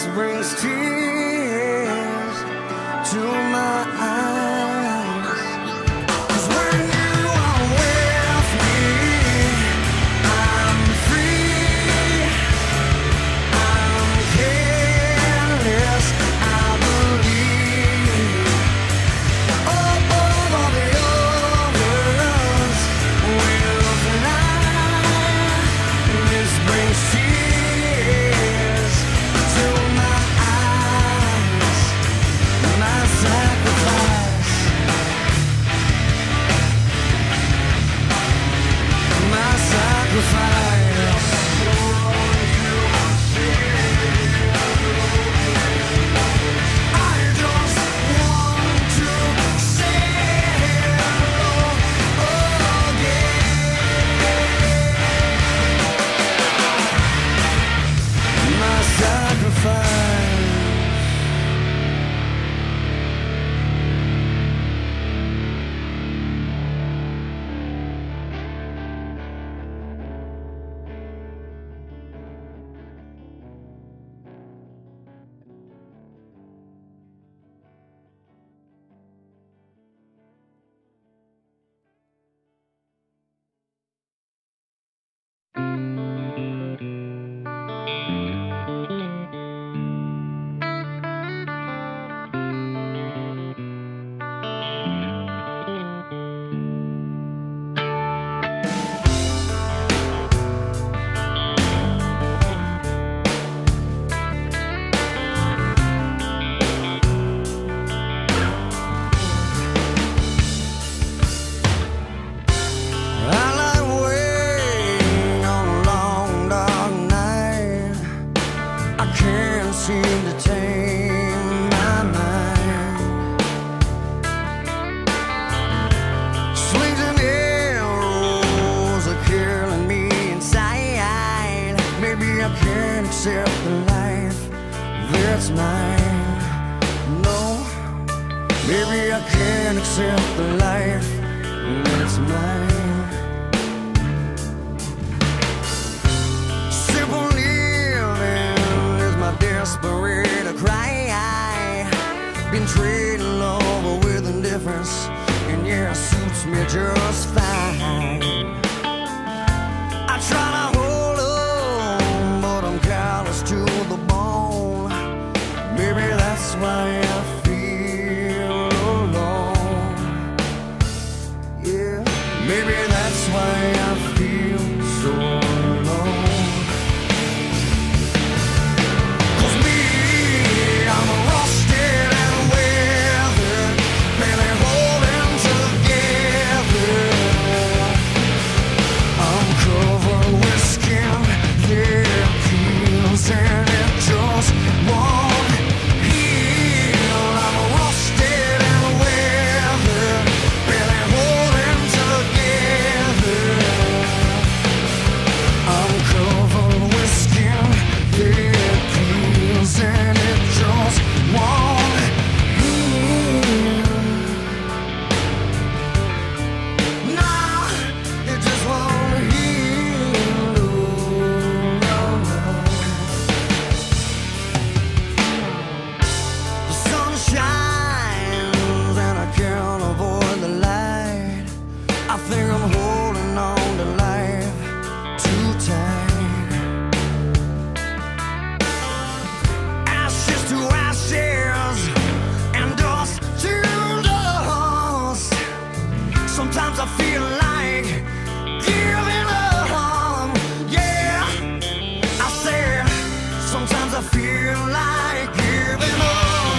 this brings tears to my eyes. 'Cause when you are with me, I'm free, I'm careless, I believe. All the others will fly. This brings tears to my eyes. My sacrifice, my sacrifice. I just want to say hello again. My sacrifice. I like waiting on a long dark night. I can't seem to tame my mind. Slings and arrows are killing me inside. Maybe I can't accept the life that's mine. No, maybe I can't accept the life that's mine. Simple living is my desperate cry. Been trading love with indifference, and yeah, it suits me just fine. I try to hold on, but I'm callous to the bone. Maybe that's why I feel alone. Yeah, maybe that's why I feel so alone. 'Cause me, I'm rusted and weathered, barely holding together. I'm covered with skin that peels and it just won't heal. I'm rusted and weathered, barely holding together. I'm covered with skin that peels and it just won't heal. Nah, it just won't heal. No, no. The sun shines and I can't avoid the light. I think I'm holding on to life too tight. Ashes to ashes and dust to dust. Sometimes I feel like giving up. Yeah, I said sometimes I feel like giving up.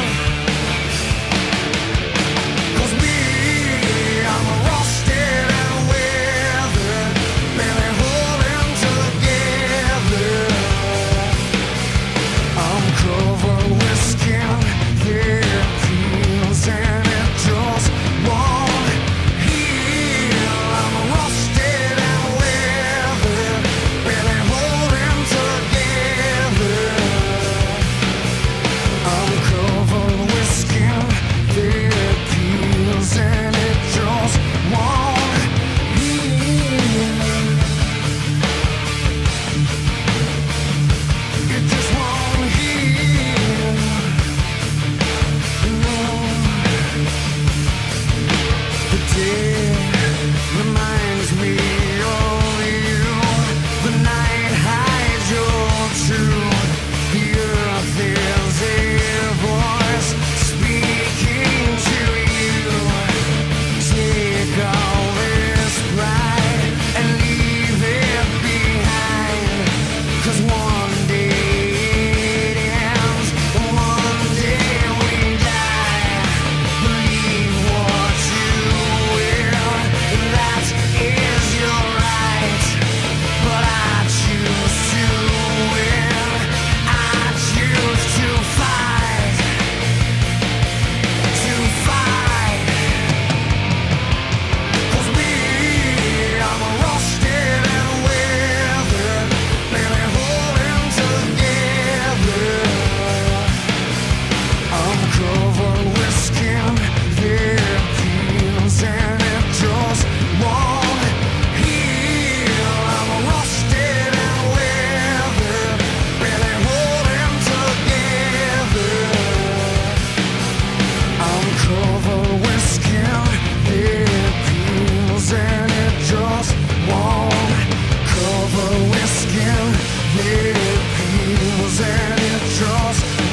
'Cause me, I'm rusted and weathered, barely holding together. I'm covered with skin that peels and it just won't heal. I'm rusted and weathered, barely holding together.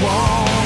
wall.